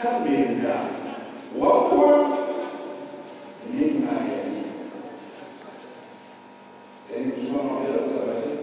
سمعنا وقل مما يلي يعني مش ما معقولة أبدا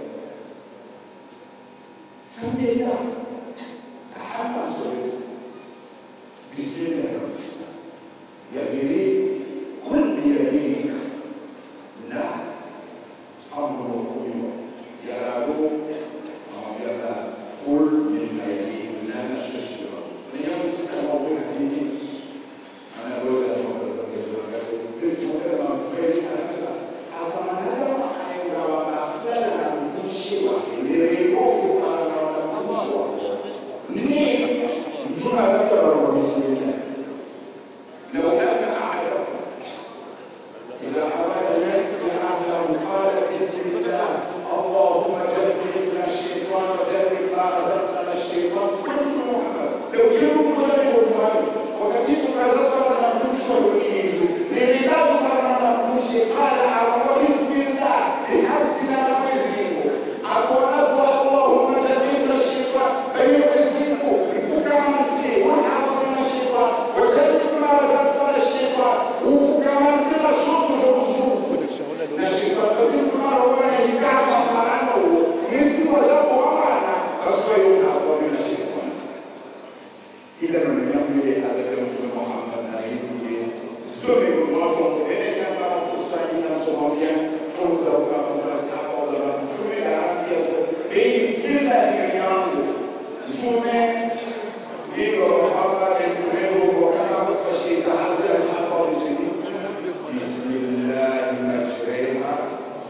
سمعنا تحمل سويس بسم الله يبيني كل بيديك لا أمره يرادو يرى كل مما يلي لا نشتشي اليوم تتمول حديثي أنا أقول لك بس ممكن ما تفعل أنا أطمع هذا أيوة أصلا تمشي اللي يروح على تمشي نيم نجوم هذا كبر بسم الله لو كان أعلم إذا أراد يأتي أهله قال بسم الله اللهم جنبنا الشيطان وجنب ما رزقنا الشيطان كنت محمد لو جنبوا جنبوا محمد وكتبت ما رزقنا لم تمشوا ونيجوا لذلك مرنا لم تمشي قال عرب بسم الله لحبتنا لم يزينوا أقول اللهم جنبنا الشيطان أيها يزينوا بكما نسي ونحفظنا الشيطان وجنب ما رزقنا الشيطان وكما نسينا الشوط وجوزوه الشيطان قسمت ما ربنا يكعب معنا نسي وجبه معنا أصبحوا نحفظنا الشيطان إذا من يملي هذا كلام محمد عليه زمن المعظم إليك أن تصعين صحابيا توزع وفاتحة وضرب جميل عربية بسم الله يعلم جميل يقول محمد جميل وكان بشيء تحزن الحفاظ بسم الله مجريها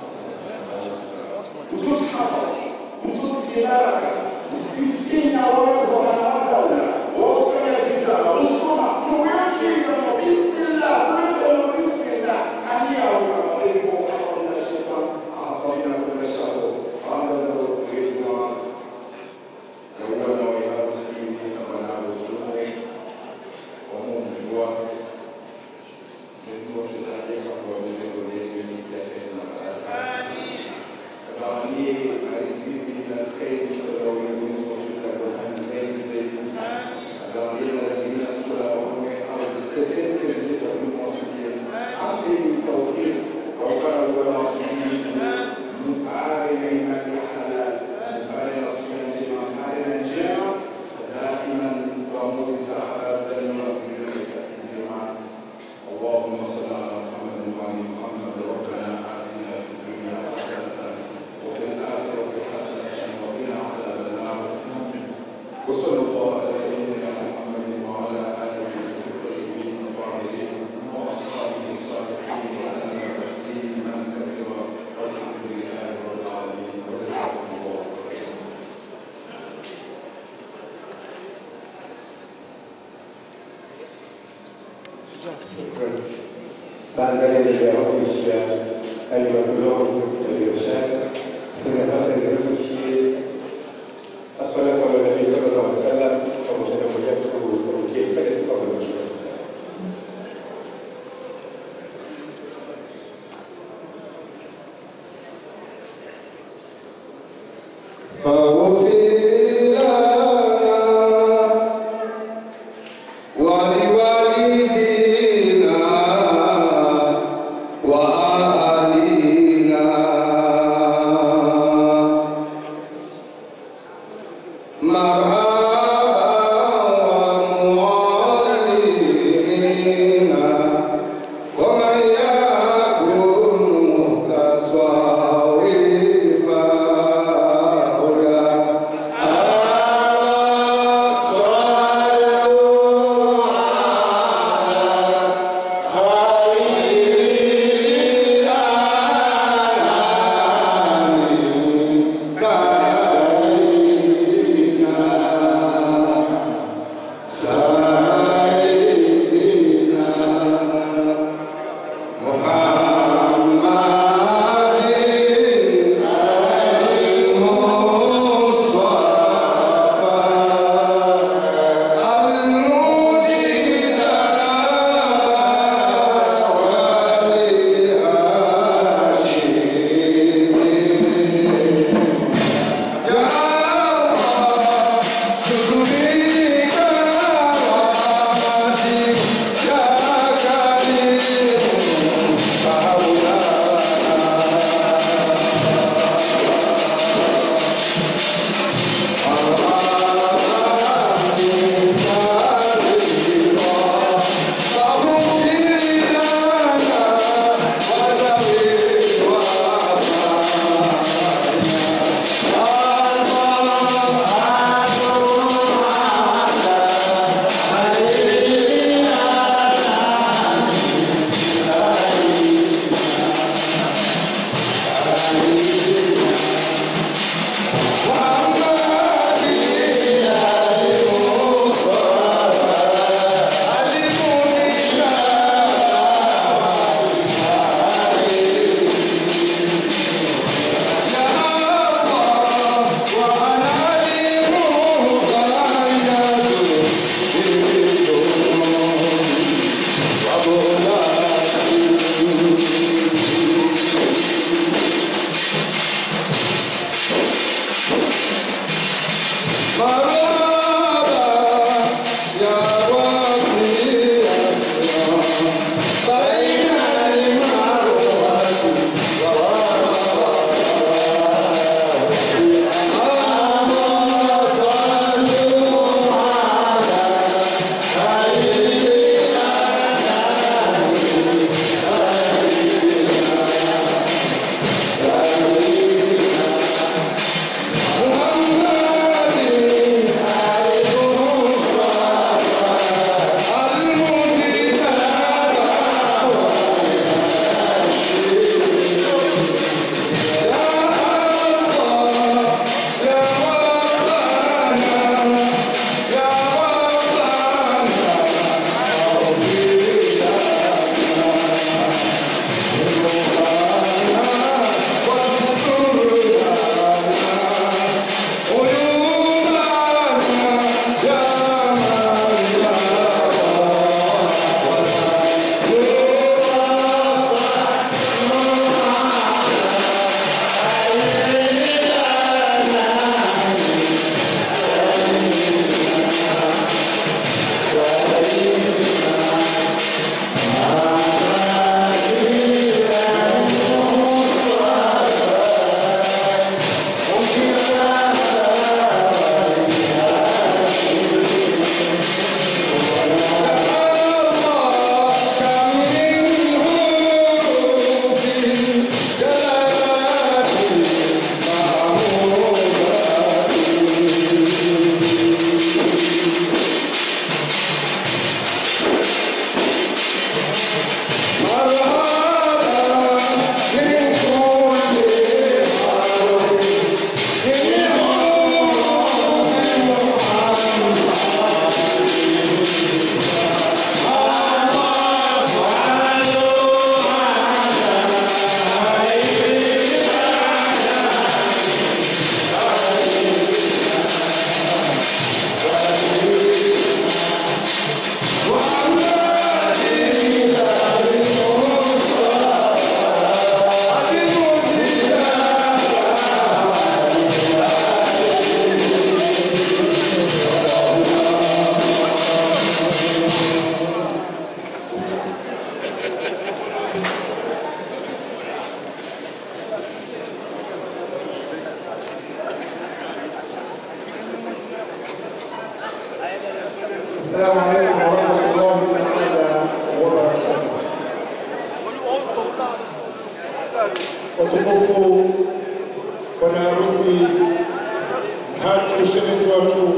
وتتحفظ وتتخلالك وستسين وربها دولة وصل بزارة والصنع تويتي بسم الله ونقول بسم الله أني أولا اسمه حفظنا الشيطان أعطينا كل شهر هذا له الرضوان يومنا ويا مسلمين ونعم الزهور وهم جوا نزمة الحديث ومن الوليد يتفهم كذاني أرسل من الخير سلوى ونزمة الحديث زين كذاني لازمين سلوى وهم أرض السلسلة كذلك في الموسيقى عمي التوفيق وقال والمصريين مبارنا من حلال مبارنا الصيام مبارنا الجامع دائما ومضي ساعات زلمة في الجماعة اللهم صل على محمد وعلى محمد ربنا آتنا في الدنيا حسنة وفي الآخرة حسنة وقنا عذاب النار وصلى الله على سيدنا محمد وعلى آله الطيبين الطاهرين وأصحابه الصالحين وسلم تسليما كثيرا والحمد لله رب العالمين وجزاكم الله خيرا. بعد ذلك يعود أيها الأخوة والإرشاد سنة سنة الصلاة على النبي صلى الله عليه وسلم ومجنبيته وكيف فليتفضل مشكورا. فغفر السلام عليكم ورحمة الله تعالى وبركاته. Watukufu, bwana harusi, hatu shemeji watu,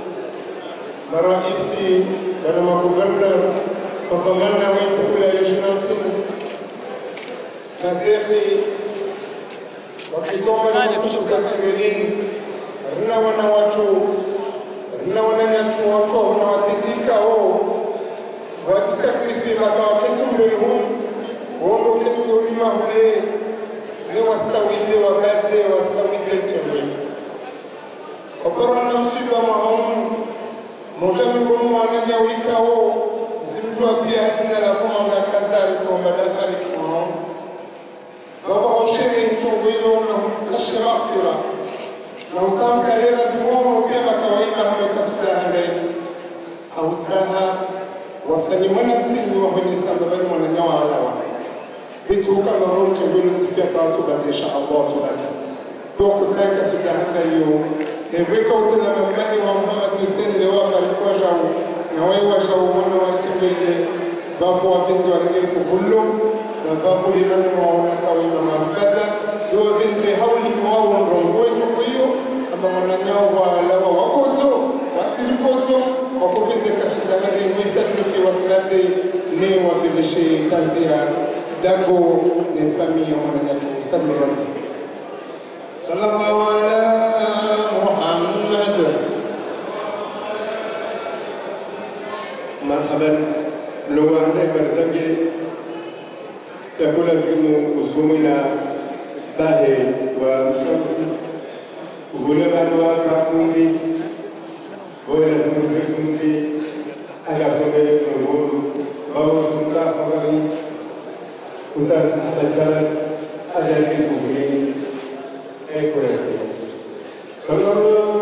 maraisi, bwana maguverner, wadhamana wetu kula ya Jinansimu, mazekhi, wakigoma na watufu za Kirelini, rina wana watu, rina wana nyatu watu, wana watitika o, wajisakrifi maka waketu mbelu, wondo ketu ulima hule, ni wastawide wabate, wastawide mtemwe. Wapara na msiba mahamu, moja migomu wananya wika o, zimjua pia hatina la kumanda kazari kwa mbadasari kimahamu. Baba hosheri nchungu hilo na mtashe mafira, na utamka lera dumono pia makawaima hameka sudahane. Hautaha, wafanyi mwana sili wahoni sambabani mwananyawa alawa. Vitu huka marote mbili tupia kwa watu badesha Allah tubata. Kwa kutaka sudahanda yu, Nebeka utana mamahi wa Muhammad Hussein lewa falikuwa jau, na wewa jau mwana walitembele, babu wa binti wa ringifu hullu, na babu limani mawana kawa ima maskata, yuwa binti hauli mwao mrongo tuku hiyo, ama wananyao wa alawa wakoto, wasirikoto, wakupite kasudahari mwisa tuki wasilate ne wakilishe kazi ya dago ne familia wananyatu. Sallallahu sallallahu ala Muhammad. Marhaban luwahne barzange takula simu usumina bahe wa shamsi ulema wa kafundi wala simu kafundi ala sobe ngoro au sunka fagani usal ahad ala kitubni ekurasi sallallahu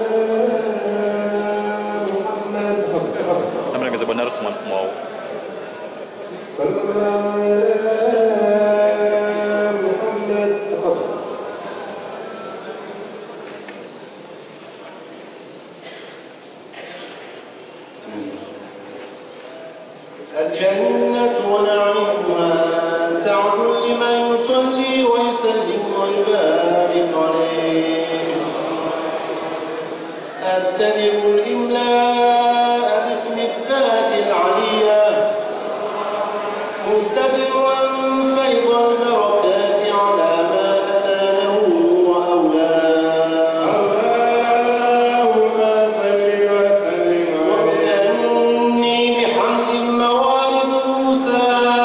benar semua mau. الجنة ونعيمها سعد لمن يصلي ويسلم ويبارك عليه. أبتدئ الإملاء باسم الذات العلية مستبرا فيض البركات على ما أناله وأولاه. اللهم صل وسلم وبأني بحمد موالد موسى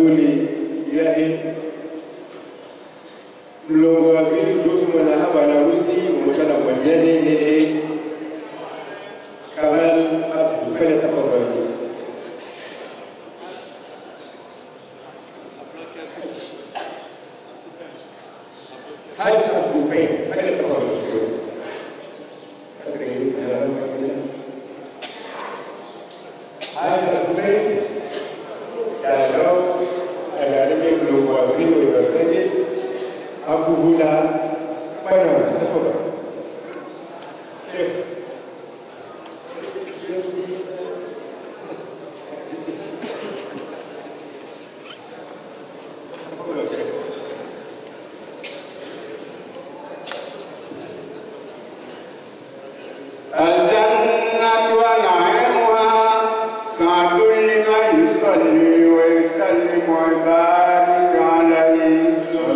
tafadhali ilahi mlongo wa pili juzu mwana haba na harusi umotana kwa jani nene Kamal Abdu fanya tafadhali. Haji Abdu fanya tafadhali. الجنة ونعيمها سعد لمن يصلي ويسلم ويبارك عليه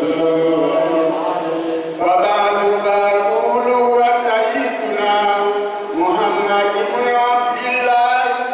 وبعد فأقول وسيدنا محمد بن عبد الله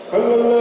صلى الله